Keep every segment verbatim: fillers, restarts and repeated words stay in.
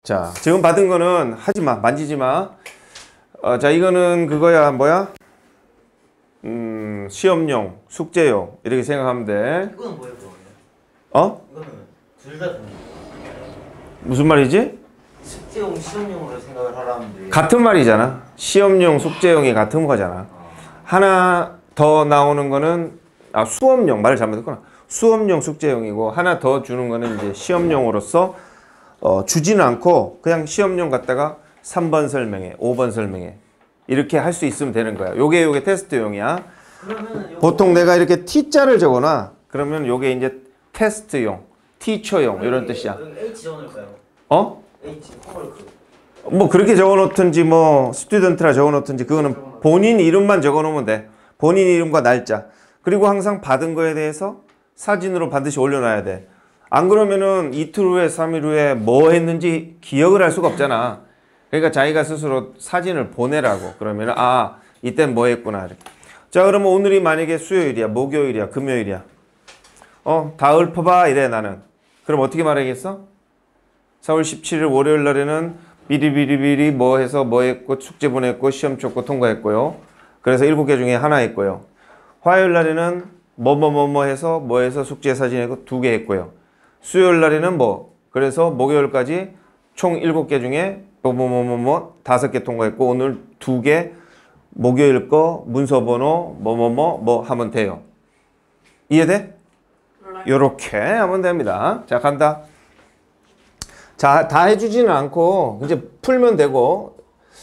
자, 지금 받은 거는 하지 마. 만지지 마. 어, 자, 이거는 그거야. 뭐야? 음, 시험용, 숙제용. 이렇게 생각하면 돼. 이거는 뭐예요, 그러면? 어? 이거는 둘 다 됩니다. 무슨 말이지? 숙제용, 시험용으로 생각을 하라는데. 같은 말이잖아. 시험용, 숙제용이 같은 거잖아. 하나 더 나오는 거는 아 수업용 말을 잘못했구나. 수업용, 숙제용이고 하나 더 주는 거는 이제 시험용으로서 어, 주지는 않고 그냥 시험용 갖다가 삼 번 설명해, 오 번 설명해 이렇게 할 수 있으면 되는 거야. 요게 요게 테스트용이야. 그러면은 보통 내가 이렇게 T자를 적어놔. 그러면 요게 이제 테스트용, 티처용 이런 뜻이야. H 적어놓을까요? 어? H 홈워크. 뭐 그렇게 적어놓든지 뭐 스튜던트라 적어놓든지 그거는 본인 이름만 적어놓으면 돼. 본인 이름과 날짜. 그리고 항상 받은 거에 대해서 사진으로 반드시 올려놔야 돼. 안 그러면은 이틀 후에 삼 일 후에 뭐 했는지 기억을 할 수가 없잖아. 그러니까 자기가 스스로 사진을 보내라고. 그러면은 아 이땐 뭐 했구나 이렇게. 자 그러면 오늘이 만약에 수요일이야, 목요일이야, 금요일이야. 어 다 읊어봐 이래 나는. 그럼 어떻게 말하겠어? 사월 십칠일 월요일 날에는 비리비리비리 뭐 해서 뭐 했고 숙제 보냈고 시험 쳤고 통과했고요. 그래서 일곱 개 중에 하나 했고요. 화요일 날에는 뭐 뭐 뭐 뭐 해서 뭐 해서 숙제 사진 했고 두 개 했고요. 수요일 날에는 뭐 그래서 목요일까지 총 일곱 개 중에 뭐 뭐 뭐 뭐 뭐 다섯 개 통과했고 오늘 두 개 목요일 거 문서 번호 뭐 뭐 뭐 뭐 하면 돼요. 이해돼? 요렇게 하면 됩니다. 자 간다. 자, 다 해주지는 않고 이제 풀면 되고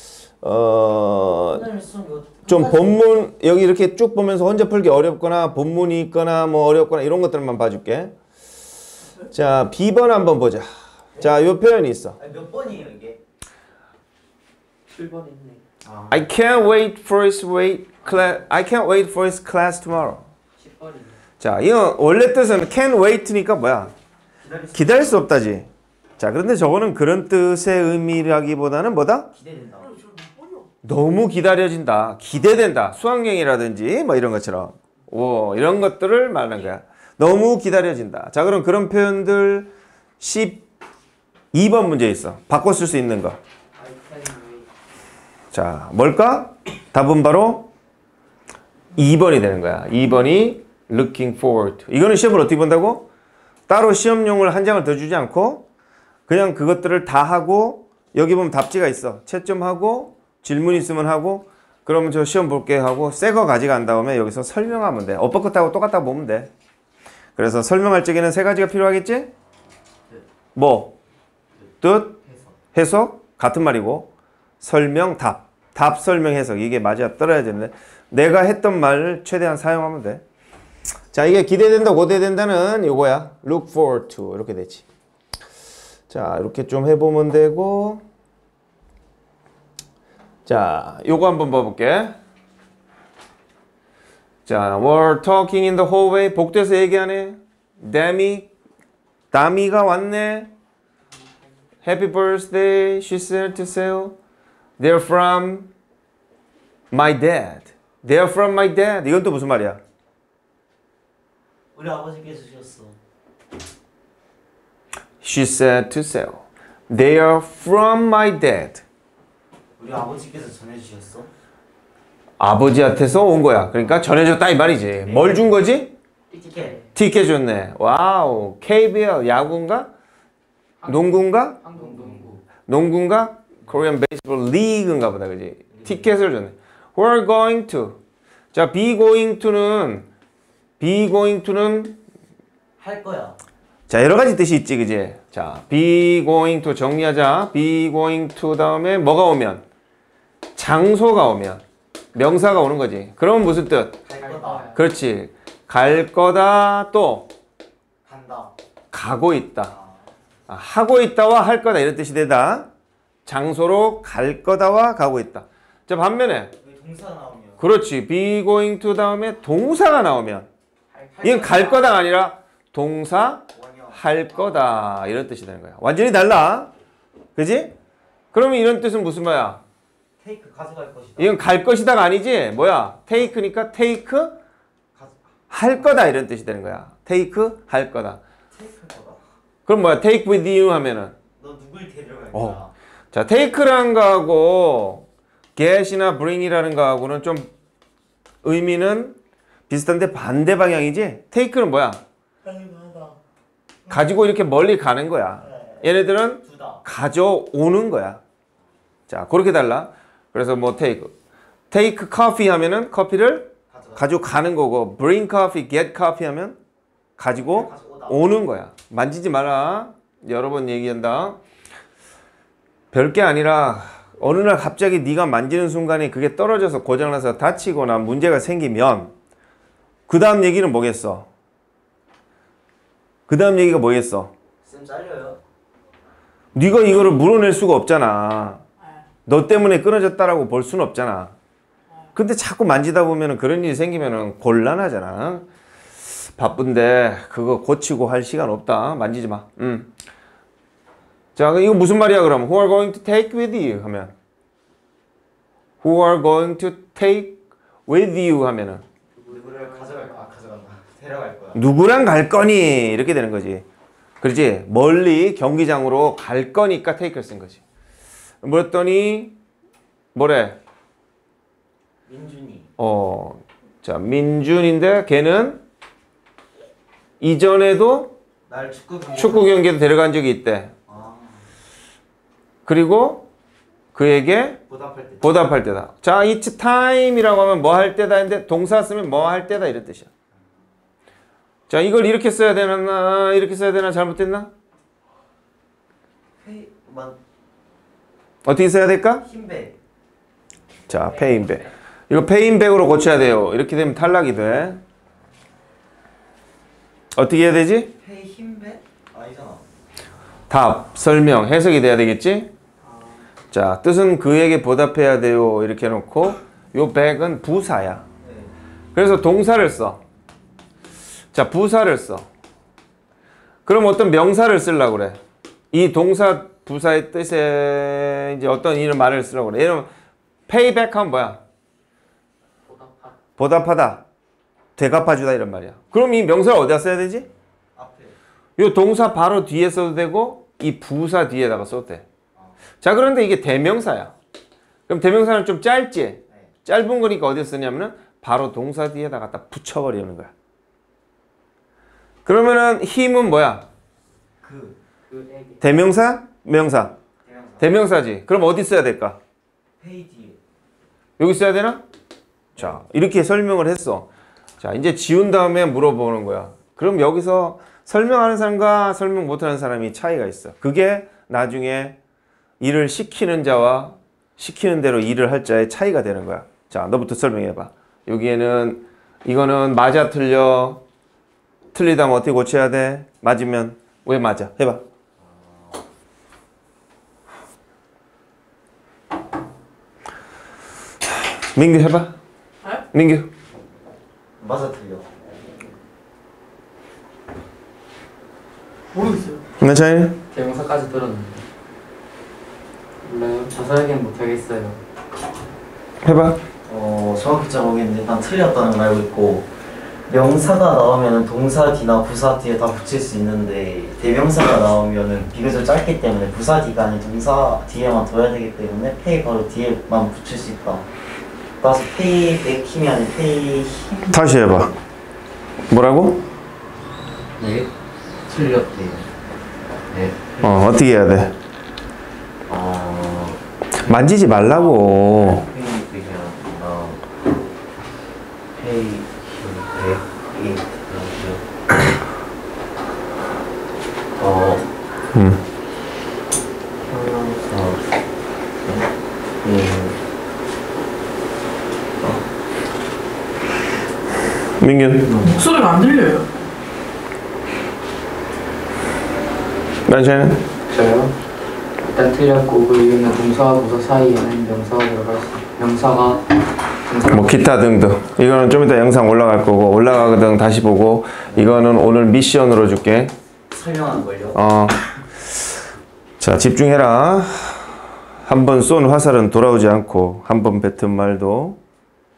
어, 좀 본문 여기 이렇게 쭉 보면서 혼자 풀기 어렵거나 본문이 있거나 뭐 어렵거나 이런 것들만 봐줄게. 자, B번 한번 보자. 자, 요 표현이 있어. 몇 번이에요 이게? 칠 번 있네. 아. I can't wait for his wait class. I can't wait for his class tomorrow. 십 번이네. 자, 이거 원래 뜻은 can't wait니까 뭐야? 기다릴 수 없다지. 자, 그런데 저거는 그런 뜻의 의미라기보다는 뭐다? 기대된다. 너무 기다려진다. 기대된다. 수학여행이라든지 뭐 이런 것처럼. 오, 이런 것들을 말하는 거야. 너무 기다려진다. 자, 그럼 그런 표현들 십이 번 문제 있어. 바꿔 쓸 수 있는 거. 자, 뭘까? 답은 바로 이 번이 되는 거야. 이 번이 looking forward to. 이거는 시험을 어떻게 본다고? 따로 시험용을 한 장을 더 주지 않고 그냥 그것들을 다 하고 여기 보면 답지가 있어. 채점하고 질문 있으면 하고 그러면 저 시험 볼게 하고 새 거 가져간 다음에 여기서 설명하면 돼. 엇바끝하고 똑같다고 보면 돼. 그래서 설명할 적에는 세 가지가 필요하겠지? 뭐? 뜻? 해석? 같은 말이고 설명, 답. 답, 설명, 해석. 이게 맞아 떨어야 되는데 내가 했던 말을 최대한 사용하면 돼. 자, 이게 기대된다, 고대된다는 요거야. look forward to 이렇게 되지. 자, 이렇게 좀 해보면 되고 자, 요거 한번 봐볼게. 자, we're talking in the hallway. 복도에서 얘기하네. 다미, 다미가 왔네. Happy birthday, she said to Seo. They're from my dad. They're from my dad. 이건 또 무슨 말이야? 우리 아버지께서 주셨어. She said to Seo. They are from my dad. 우리 아버지께서 전해주셨어? 아버지한테서 온 거야. 그러니까 전해줬다 이 말이지. 네. 뭘 준 거지? 티켓. 티켓 줬네. 와우. 케이비엘 야구인가? 농구인가? 한국 농구. 농구인가? Korean Baseball League인가 보다. 그지? 네. 티켓을 줬네. We're going to. 자, be going to는 be going to는 할 거야. 자, 여러 가지 뜻이 있지. 그지? 자, be going to 정리하자. be going to 다음에 뭐가 오면? 장소가 오면. 명사가 오는 거지. 그러면 무슨 뜻? 갈 거다. 그렇지. 갈 거다 또 간다. 가고 있다. 아, 하고 있다와 할 거다 이런 뜻이 되다. 장소로 갈 거다와 가고 있다. 자, 반면에 동사가 나오면 그렇지. be going to 다음에 동사가 나오면 할, 할 이건 갈 거다가 아니라 동사 원형. 할 거다 이런 뜻이 되는 거야. 완전히 달라. 그지? 그러면 이런 뜻은 무슨 말이야? 테이크 가져갈 것이다. 이건 갈 것이다가 아니지. 뭐야? take니까 take 가져... 할 거다 이런 뜻이 되는 거야. take 할 거다. 테이크 거다. 그럼 뭐야? take with you 하면은 너 너 누굴 데려갈 거야? 어. 자, take라는 거하고 get이나 bring이라는 거하고는 좀 의미는 비슷한데 반대 방향이지? take는 뭐야? 가지고 이렇게 멀리 가는 거야. 얘네들은 두다. 가져오는 거야. 자, 그렇게 달라. 그래서 뭐 take, take coffee 하면은 커피를 가져가. 가져가는 거고, bring coffee, get coffee 하면 가지고 가져오다. 오는 거야. 만지지 마라. 여러 번 얘기한다. 별게 아니라 어느 날 갑자기 네가 만지는 순간에 그게 떨어져서 고장나서 다치거나 문제가 생기면 그 다음 얘기는 뭐겠어? 그 다음 얘기가 뭐겠어? 쌤 잘려요. 네가 이거를 물어낼 수가 없잖아. 너 때문에 끊어졌다라고 볼 수는 없잖아. 근데 자꾸 만지다 보면 그런 일이 생기면 곤란하잖아. 바쁜데 그거 고치고 할 시간 없다. 만지지 마. 음. 자, 이거 무슨 말이야 그럼? Who are going to take with you 하면 Who are going to take with you 하면은 누구를 가져갈 거야? 아, 가져간다. 데려갈 거야. 누구랑 갈 거니? 이렇게 되는 거지. 그렇지? 멀리 경기장으로 갈 거니까 take를 쓴 거지. 뭐랬더니 뭐래? 민준이. 어, 자, 민준인데 걔는 이전에도 날 축구 경기. 축구 경기에 데려간 적이 있대. 아, 그리고 그에게 보답할 때. 보답할 때다. 자, it's time이라고 하면 뭐 할 때다 했는데 동사 쓰면 뭐 할 때다 이런 뜻이야. 자, 이걸 이렇게 써야 되나 이렇게 써야 되나 잘못됐나? 페이 만 어떻게 써야 될까? 힘배. 자, paying back. 이거 paying back으로 고쳐야 돼요. 이렇게 되면 탈락이 돼. 어떻게 해야 되지? 페이 힘배? 아니잖아. 답, 설명, 해석이 돼야 되겠지? 자, 뜻은 그에게 보답해야 돼요. 이렇게 해놓고 요 back은 부사야. 네. 그래서 동사를 써. 자, 부사를 써. 그럼 어떤 명사를 쓰려고 그래. 이 동사 부사의 뜻에 이제 어떤 이런 말을 쓰려고 그래. 예를 들면 payback 하면 뭐야? 보답하. 보답하다. 되갚아주다 이런 말이야. 그럼 이 명사를 어디다 써야 되지? 앞에. 이 동사 바로 뒤에 써도 되고 이 부사 뒤에다가 써도 돼. 자, 그런데 이게 대명사야. 그럼 대명사는 좀 짧지? 네. 짧은 거니까 어디에 쓰냐면은 바로 동사 뒤에다 갖다 붙여버리는 거야. 그러면은 힘은 뭐야? 그 그에게. 대명사? 명사? 대명사. 대명사지. 그럼 어디 써야 될까? 페이 뒤에. 여기 써야 되나? 자, 이렇게 설명을 했어. 자, 이제 지운 다음에 물어보는 거야. 그럼 여기서 설명하는 사람과 설명 못하는 사람이 차이가 있어. 그게 나중에 일을 시키는 자와 시키는 대로 일을 할 자의 차이가 되는 거야. 자, 너부터 설명해봐. 여기에는 이거는 맞아 틀려. 틀리다면 어떻게 고쳐야 돼? 맞으면 왜 맞아? 해봐. 민규 해봐. 민규. 맞아 틀려. 모르겠어요. 괜찮아요? 대명사까지 들었는데. 몰라요. 자세하게는 못하겠어요. 해봐. 어 정확히 잘 모르겠는데 일단 틀렸다는 걸 알고 있고 명사가 나오면은 동사 뒤나 부사 뒤에 다 붙일 수 있는데 대명사가 나오면은 비교적 짧기 때문에 부사 뒤가 아닌 동사 뒤에만 둬야 되기 때문에 페이 바로 뒤에만 붙일 수 있다. 따라서 페이 백 힘이 아닌 페이 힘. 다시 해봐. 뭐라고? 네. 틀렸대요. 네. 어, 어떻게 해야 돼? 어. 만지지 말라고. 페이 백이 아니라 페이 힘 백이 어. 음. 형용사 음. 민규. 목소리가 안 들려요. 난샤는? 저요? 일단 틀렸고 그 이유는 동사와 부사 사이에는 명사가 들어갈 수 명사가 동사 뭐 기타 등등. 이거는 좀 이따 영상 올라갈 거고 올라가거든 다시 보고 이거는 오늘 미션으로 줄게. 설명하는 걸요? 어. 자, 집중해라. 한 번 쏜 화살은 돌아오지 않고 한 번 뱉은 말도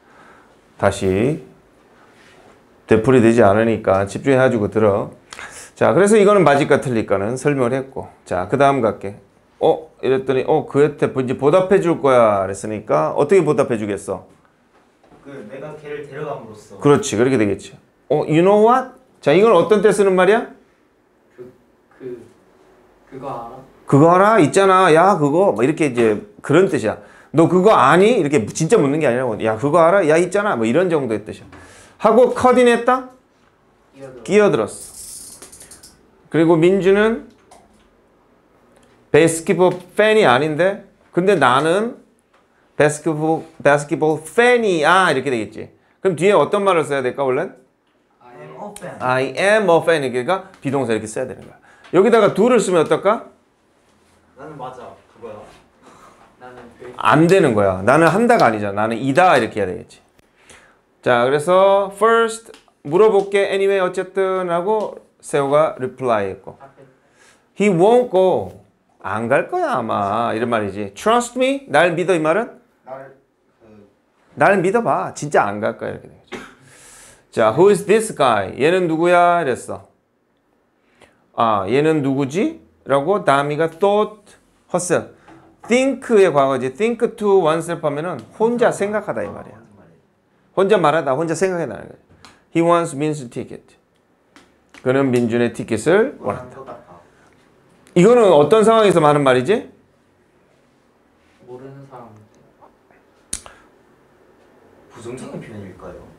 다시 되풀이 되지 않으니까 집중해가지고 들어. 자, 그래서 이거는 맞을까 틀릴까는 설명을 했고. 자, 그 다음 갈게. 어? 이랬더니, 어, 그한테 이제 보답해 줄 거야. 그랬으니까, 어떻게 보답해 주겠어? 그 내가 걔를 데려감으로써. 그렇지. 그렇게 되겠지. 어, you know what? 자, 이건 어떤 때 쓰는 말이야? 그, 그, 그거 알아? 그거 알아? 있잖아. 야, 그거. 뭐 이렇게 이제 그런 뜻이야. 너 그거 아니? 이렇게 진짜 묻는 게 아니라, 야, 그거 알아? 야, 있잖아. 뭐 이런 정도의 뜻이야. 하고 컷인했다? 끼어들어. 끼어들었어. 그리고 민주는 바스켓볼 팬이 아닌데, 근데 나는 바스켓볼, 바스켓볼 팬이야. 이렇게 되겠지. 그럼 뒤에 어떤 말을 써야 될까, 원래? I am a fan. I am a fan. 그러니까 비동사 이렇게 써야 되는 거야. 여기다가 do를 쓰면 어떨까? 나는 맞아. 그거야. 나는 그 안 되는 거야. 나는 한다가 아니잖아. 나는 이다 이렇게 해야 되겠지. 자, 그래서 first 물어볼게 anyway 어쨌든 하고 세호가 reply 했고 앞에 he won't go 안 갈 거야 아마 이런 말이지. trust me 날 믿어 이 말은 나를 그 날 믿어봐 진짜 안 갈 거야 이렇게 되겠죠. 자, who is this guy? 얘는 누구야? 이랬어. 아, 얘는 누구지? 라고 다미가 thought herself. think의 과거지. think to oneself 하면은 혼자 생각하다 이 말이야. 혼자 말하다, 혼자 생각해나는 거야. He wants Min's ticket. 그는 민준의 티켓을 원한다. 똑같아. 이거는 어떤 상황에서 하는 말이지? 모르는 사람. 부정적인 표현일까요?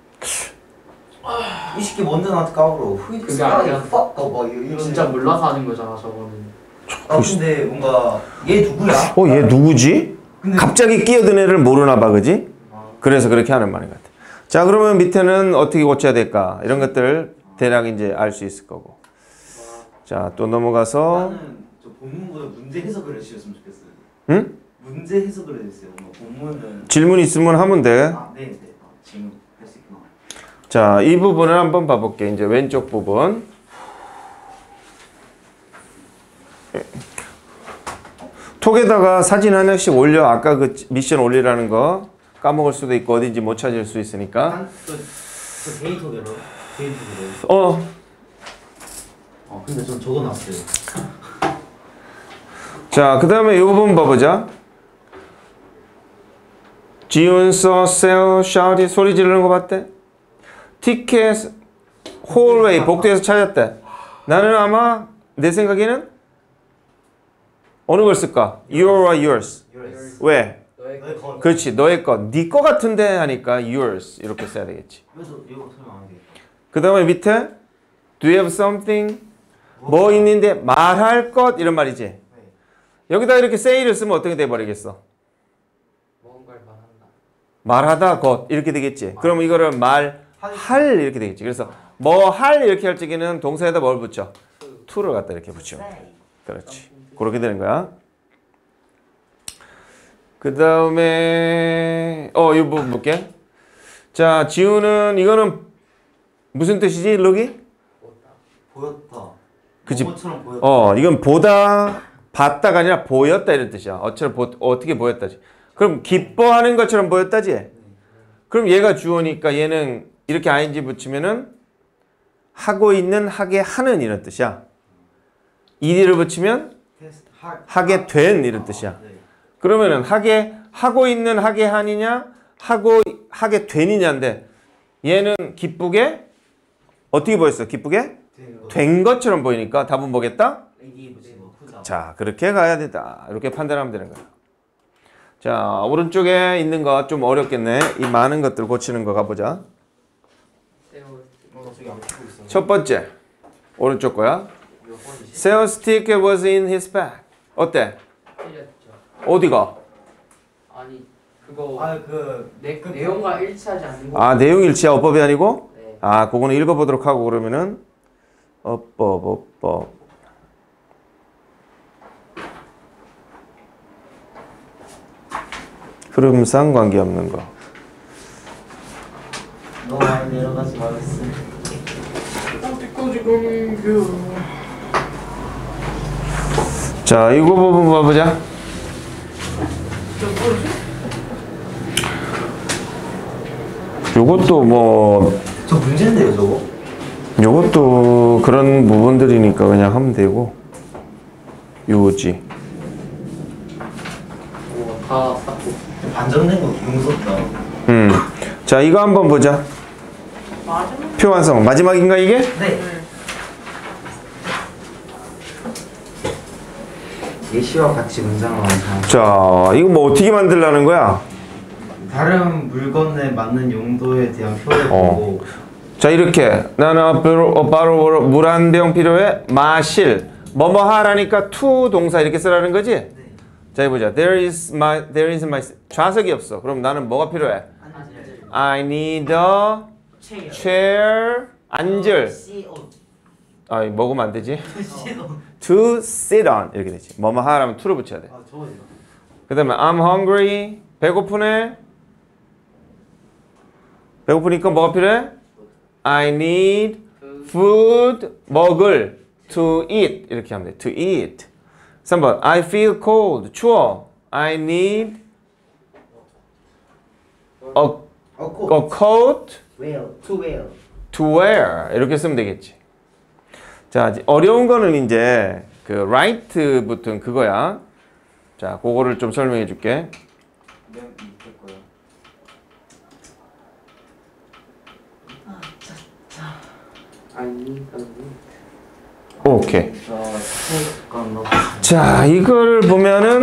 이 새끼 뭔데 나한테 까불어. 후이 그게 아니라 fuck 뭐 이런. 진짜 몰라서 하는 거잖아 저거는. 아 근데 뭔가 얘 누구야? 어, 얘 누구지? 근데 갑자기 끼어든 애를 모르나 봐, 그지? 그래서 그렇게 하는 말인 것 같아. 자, 그러면 밑에는 어떻게 고쳐야 될까? 이런 것들 대략 이제 알 수 있을 거고. 자, 또 넘어가서 나는 저 본문보다 문제 해석을 해주셨으면 좋겠어요. 응? 문제 해석을 해주세요. 뭔가 본문은 질문 있으면 하면 돼. 아 네네 아, 지금 할 수 있구나. 자, 이 부분을 한번 봐볼게. 이제 왼쪽 부분. 톡에다가 사진 하나씩 올려. 아까 그 미션 올리라는 거 까먹을 수도 있고 어딘지 못 찾을 수 있으니까. 한저 저 데이터별로 데이터별로. 어, 어 근데 전 적어놨어요. 자, 그 다음에 이 부분 봐보자. 지훈 써, 세어, 샤우디 소리 지르는 거 봤대? 티켓, 홀웨이, 복도에서 찾았대. 나는 아마 내 생각에는 어느 걸 쓸까? Your or yours? yours. 왜? 너의 너의 거. 그렇지, 너의 것. 네 거 같은데 하니까 yours 이렇게 써야 되겠지. 그래서 이거 설명 안 되겠다. 그 다음에 밑에 Do you have something? 뭐 있는데 말할 것 이런 말이지. 네. 여기다 이렇게 say를 쓰면 어떻게 돼버리겠어? 뭔가를 말한다. 말하다 것 이렇게 되겠지. 그럼 이거를 말할 이렇게 되겠지. 그래서 뭐 할 이렇게 할 적에는 동사에다 뭘 붙여? to를 갖다 이렇게 붙여. 그렇지. 그렇게 되는 거야. 그 다음에 어 이 부분 볼게. 자, 지우는 이거는 무슨 뜻이지? 룩이? 보였다. 그치. 뭐처럼 보였다. 어, 이건 보다 봤다가 아니라 보였다 이런 뜻이야. 어처럼 보, 어떻게 보였다지. 그럼 기뻐하는 것처럼 보였다지. 그럼 얘가 주어니까 얘는 이렇게 아이엔지 붙이면은 하고 있는, 하게 하는 이런 뜻이야. 이디를 붙이면 테스트 할 하게 된 이런 뜻이야. 네. 그러면은 하게 하고 있는 하게 하느냐, 하고 하게 되느냐인데 얘는 기쁘게 어떻게 보였어? 기쁘게 된 거. 된 것처럼 보이니까 답은 뭐겠다? 이디 붙이고 후자. 자, 그렇게 가야 된다. 이렇게 판단하면 되는 거야. 자, 오른쪽에 있는 거 좀 어렵겠네. 이 많은 것들 고치는 거 가보자. 세월 어, 나 저기 안 찍고 있어. 첫 번째, 오른쪽 거야. 몇 번이지? Sale stick was in his bag. 어때? 틀렸죠. 어디가? 아니 그거 아그 내 내용과 일치하지 않는 거. 아, 내용 일치야 어법이 아니고? 네. 아, 그거는 읽어보도록 하고 그러면은 어법, 어법. 흐름상 관계없는 거. 너무 많이 내려가지 말았어. 자, 이거 부분 봐보자. 요것도 뭐 저 문제인데요 저거? 요것도 그런 부분들이니까 그냥 하면 되고 요지. 오, 다 쌓고. 반전된 거 무섭다. 음. 자, 이거 한번 보자. 마지막 표 완성. 마지막인가 이게? 네. 예시와 같이 문장을 완성. 자, 이거 뭐 어떻게 만들라는 거야? 다른 물건에 맞는 용도에 대한 표를 어. 보고 자, 이렇게 나는 바로, 바로 물 한 병 필요해. 마실. 뭐뭐 하라니까 to 동사 이렇게 쓰라는 거지? 네. 자, 해보자. There is my, there is my 좌석이 없어. 그럼 나는 뭐가 필요해? I need a chair. 앉을. 아, 이거 먹으면 안 되지? To sit on 이렇게 되지. 뭐뭐 하라면 to를 붙여야 돼. 아 좋아요. 그 다음에 I'm hungry. 배고프네. 배고프니까 뭐가 필요해? I need food. 먹을. To eat. 이렇게 하면 돼. To eat. 삼 번 I feel cold. 추워. I need a, a coat Wear, to wear. to wear. 이렇게 쓰면 되겠지. 자, 어려운 거는 이제 그 right 붙은 그거야. 자, 그거를 좀 설명해 줄게. 아니, 오케이. 어, 자, 이걸 보면은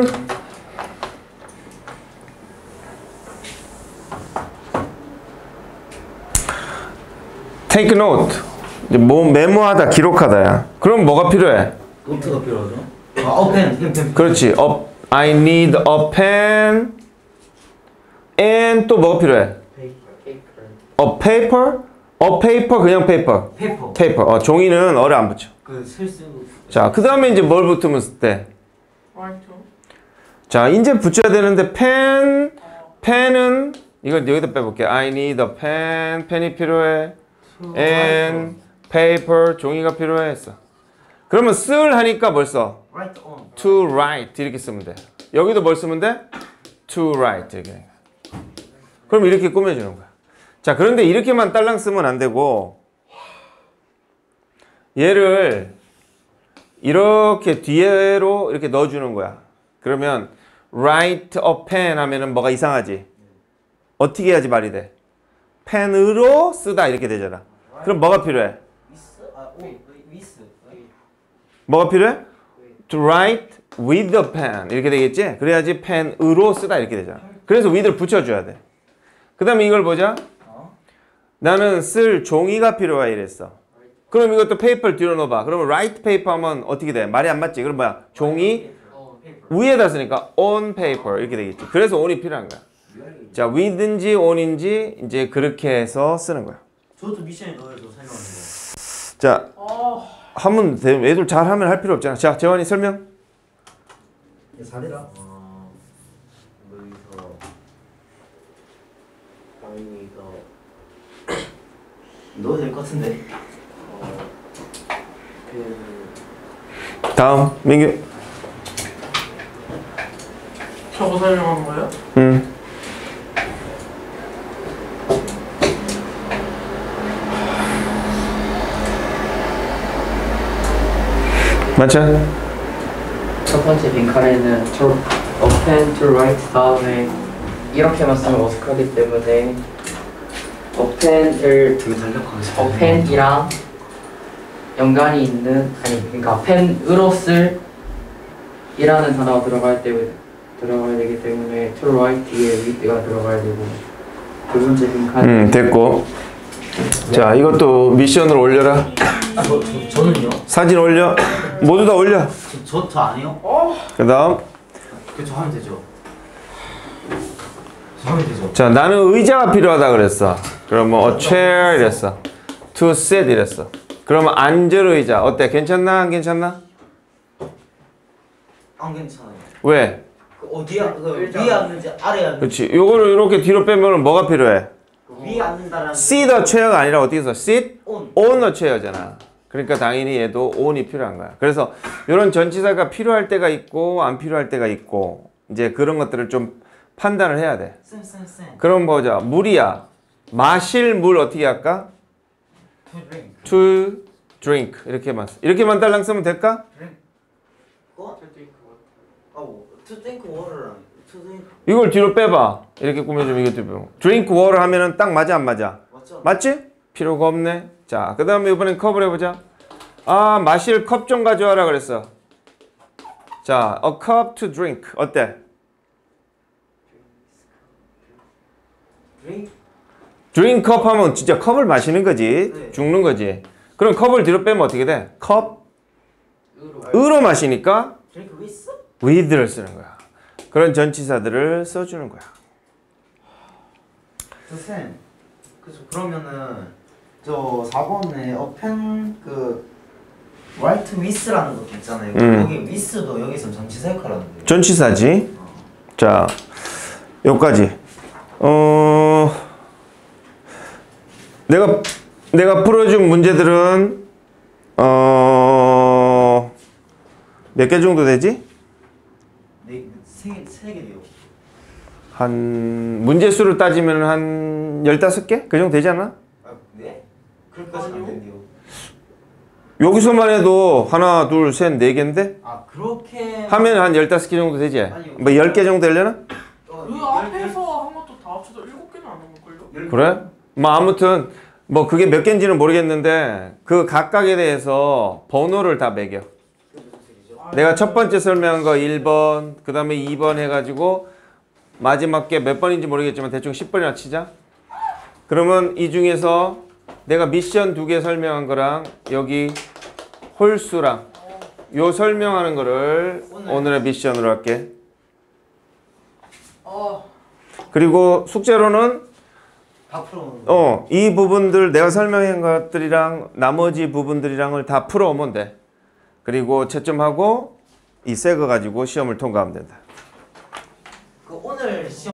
take note. 이제 뭐 메모하다, 기록하다야. 그럼 뭐가 필요해? 노트가 필요하죠? 아, 어, 펜, 펜, 펜. 그렇지. A, I need a pen. and 또 뭐가 필요해? A paper? A paper 그냥 paper. 페이퍼. paper. 어, 종이는 어를 안 붙여. 그 실수. 자, 그 다음에 이제 뭘 붙으면 돼? 와이트 자, 이제 붙여야 되는데 펜, 펜은 이걸 여기다 빼볼게. I need a pen. 펜이 필요해. and paper 종이가 필요해 했어. 그러면 쓸 하니까 뭘 써? Right on. to write 이렇게 쓰면 돼. 여기도 뭘 쓰면 돼? to write 이렇게. 그럼 이렇게 꾸며주는 거야. 자, 그런데 이렇게만 딸랑 쓰면 안 되고 얘를 이렇게 뒤로 이렇게 넣어주는 거야. 그러면 write a pen 하면은 뭐가 이상하지? 어떻게 해야지 말이 돼? 펜으로 쓰다 이렇게 되잖아. 그럼 뭐가 필요해? 위스? 아, 오, 위스. 뭐가 필요해? To write with a pen 이렇게 되겠지? 그래야지 펜으로 쓰다 이렇게 되잖아. 그래서 with를 붙여줘야 돼. 그 다음에 이걸 보자. 나는 쓸 종이가 필요해 이랬어. 그럼 이것도 페이퍼를 뒤로 넣어봐. 그러면 write paper 하면 어떻게 돼? 말이 안 맞지? 그럼 뭐야? 종이 위에다 쓰니까 on paper 이렇게 되겠지. 그래서 on이 필요한 거야. 자, with인지 on인지 이제 그렇게 해서 쓰는 거야. 저도 미션에 넣어서 설명하는 거. 자, 하면 돼. 애들 잘하면 할 필요 없잖아. 자, 재환이 설명. 야, 잘해라. 어, 여기서 아이가 넣어도 될 것 같은데. 어, 그 다음 민규. 저거 설명한 거예요? 음. 맞죠? 첫 번째 빈칸에는 to a pen to write 다음에 이렇게만 쓰면 어색하기 때문에 a pen을 되게 달력하게 a pen이랑 연관이 있는 아니 그러니까 펜으로 쓸 이라는 단어가 들어갈 때 들어가야 되기 때문에 to write 뒤에 with가 들어가야 되고 두 번째 빈칸 음, 됐고. 자, 이것도 미션으로 올려라. 아, 저, 저, 저는요? 사진 올려. 모두 다 올려. 저, 저, 저 아니요? 그 다음. 그저 하면 되죠. 저 하면 되죠. 자, 나는 의자가 필요하다 그랬어. 그럼 뭐 a chair 이랬어. to sit 이랬어. 그러면 앉을 의자. 어때? 괜찮나? 안 괜찮나? 안 괜찮아요. 왜? 그 어디야? 그 위에 앉는지 아래에 앉는지. 그렇지. 요거를 이렇게 뒤로 빼면 뭐가 필요해? 위에 앉는다라는. sit a chair가 아니라 어떻게 써? sit on. on a chair잖아. 그러니까 당연히 얘도 on이 필요한 거야. 그래서 이런 전치사가 필요할 때가 있고 안 필요할 때가 있고 이제 그런 것들을 좀 판단을 해야 돼. 쌤, 쌤, 쌤. 그럼 보자. 물이야. 마실 물 어떻게 할까? To drink. to drink 이렇게만 써. 이렇게만 딸랑 쓰면 될까? 어? 아, 뭐, to drink water랑 to drink 이걸 뒤로 빼봐. 이렇게 꾸며주면 이것도 빼고. drink water 하면은 딱 맞아 안 맞아? 맞죠? 맞지? 필요가 없네. 자, 그 다음에 이번엔 컵을 해보자. 아, 마실 컵 좀 가져와라 그랬어. 자, a cup to drink. 어때? drink? drink cup 하면 진짜 컵을 마시는 거지. 네. 죽는 거지. 그럼 컵을 뒤로 빼면 어떻게 돼? 컵? 으로 으로 마시니까 drink with? with를 쓰는 거야. 그런 전치사들을 써주는 거야. 쌤, 그죠? 그러면은 저 사 번에 어펜 그 write with라는 것도 있잖아요. 음. 여기 with도 여기서 전치사 역할하는데요. 전치사지. 자, 여기까지. 어, 내가 내가 풀어준 문제들은 어, 몇 개 정도 되지? 네, 세세 개요. 한 문제 수를 따지면 한 열다섯 개? 그 정도 되지 않아? 아, 네? 그럴까지 안 된대요. 여기서만 해도 하나, 둘, 셋, 네 개인데 아, 그렇게 하면 한 열다섯 개 정도 되지? 아니요. 뭐 열 개 정도 되려나? 어, 그 열- 앞에서 한 것도 다 합쳐서 일곱 개는 안 넘을걸요? 열- 그래? 뭐 아무튼 뭐 그게 몇 개인지는 모르겠는데 그 각각에 대해서 번호를 다 매겨. 아, 내가 첫 번째 설명한 거 일 번, 그 다음에 이 번 해가지고 마지막 게 몇 번인지 모르겠지만 대충 십 번이나 치자. 그러면 이 중에서 내가 미션 두 개 설명한 거랑 여기 홀수랑 요 설명하는 거를 오늘. 오늘의 미션으로 할게. 어, 그리고 숙제로는 다 풀어오는 거. 어, 이 부분들 내가 설명한 것들이랑 나머지 부분들이랑을 다 풀어오면 돼. 그리고 채점하고 이 새 거 가지고 시험을 통과하면 된다. 그 오늘 시험